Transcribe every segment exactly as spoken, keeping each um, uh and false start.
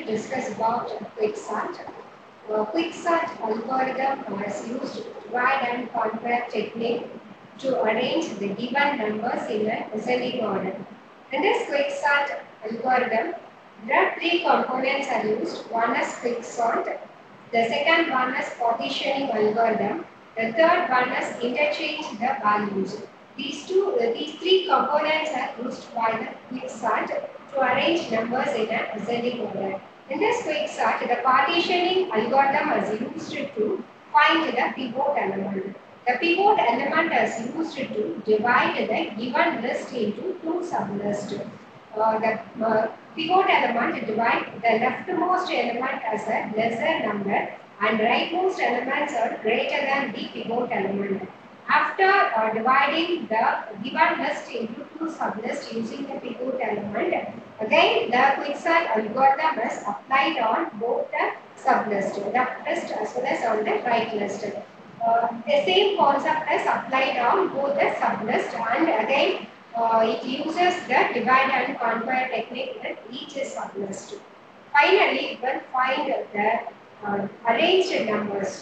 discuss about quicksort. Uh, quicksort algorithm is used to divide and conquer technique to arrange the given numbers in an ascending order. In this quicksort algorithm, there are three components are used. One is quicksort, the second one is partitioning algorithm, the third one is interchange the values. These two, uh, these three components are used by the quicksort to arrange numbers in an ascending order. In this quicksort, the partitioning algorithm is used to find the pivot element. The pivot element is used to divide the given list into two sublists. Uh, the uh, pivot element divide the leftmost element as a lesser number and rightmost elements are greater than the pivot element. After uh, dividing the given list into two sublists using the pivot element, again the quicksort algorithm is applied on both the sublists, left list as well as on the right list. Uh, the same concept is applied on both the sublists, and again uh, it uses the divide and conquer technique in each sublist. Finally, we will find the uh, arranged numbers.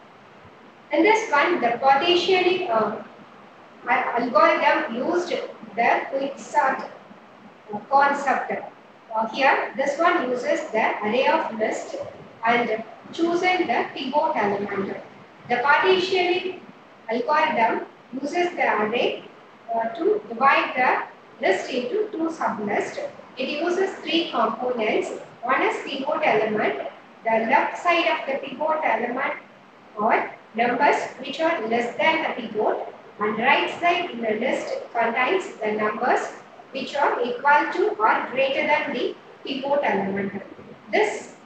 In this one, the partitioning uh, algorithm used the quicksort uh, concept. Uh, here, this one uses the array of list and choosing the pivot element. The partitioning algorithm uses the array uh, to divide the list into two sublists. It uses three components. One is pivot element. The left side of the pivot element or numbers which are less than the pivot, and right side in the list contains the numbers which are equal to or greater than the pivot element. This